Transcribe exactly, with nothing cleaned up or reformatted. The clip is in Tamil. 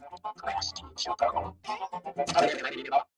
林にしようかな。あれ、何入れれば